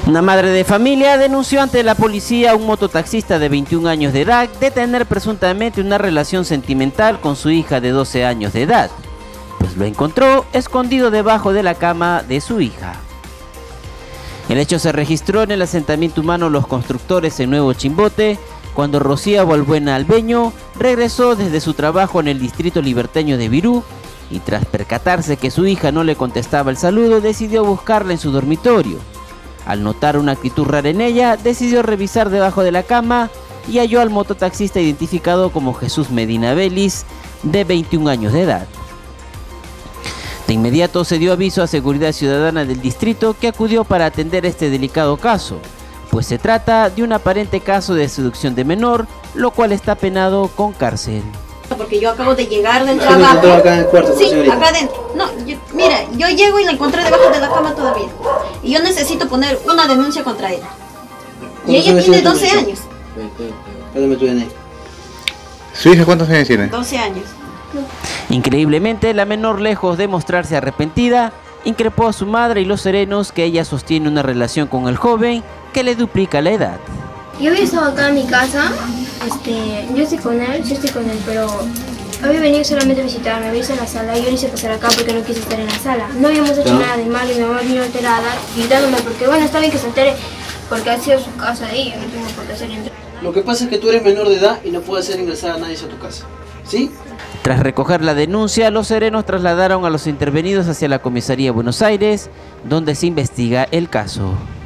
Una madre de familia denunció ante la policía a un mototaxista de 21 años de edad de tener presuntamente una relación sentimental con su hija de 12 años de edad, pues lo encontró escondido debajo de la cama de su hija. El hecho se registró en el asentamiento humano Los Constructores en Nuevo Chimbote, cuando Rocía Balbuena Albeño regresó desde su trabajo en el distrito liberteño de Virú y tras percatarse que su hija no le contestaba el saludo, decidió buscarla en su dormitorio. Al notar una actitud rara en ella, decidió revisar debajo de la cama y halló al mototaxista identificado como Jesús Medina Vélez, de 21 años de edad. De inmediato se dio aviso a Seguridad Ciudadana del distrito, que acudió para atender este delicado caso, pues se trata de un aparente caso de seducción de menor, lo cual está penado con cárcel. Porque yo acabo de llegar del trabajo. Acá en el cuarto, sí, señorita. acá adentro. No, mira, yo llego y la encontré debajo de la cama todavía. Y yo necesito poner una denuncia contra ella. Y ella tiene 12 años. Dame tu DNI. ¿Su hija cuántos años tiene? 12 años. Increíblemente, la menor, lejos de mostrarse arrepentida, increpó a su madre y los serenos que ella sostiene una relación con el joven que le duplica la edad. Yo había estado acá en mi casa, yo estoy con él, pero había venido solamente a visitarme, había ido a la sala y yo le hice pasar acá porque no quise estar en la sala. No habíamos hecho nada de malo y mi mamá vino alterada, gritándome porque bueno, está bien que se entere porque ha sido su casa de ella, no tengo por qué hacer entrar. Lo que pasa es que tú eres menor de edad y no puedes hacer ingresar a nadie a tu casa. ¿Sí? Tras recoger la denuncia, los serenos trasladaron a los intervenidos hacia la comisaría de Buenos Aires, donde se investiga el caso.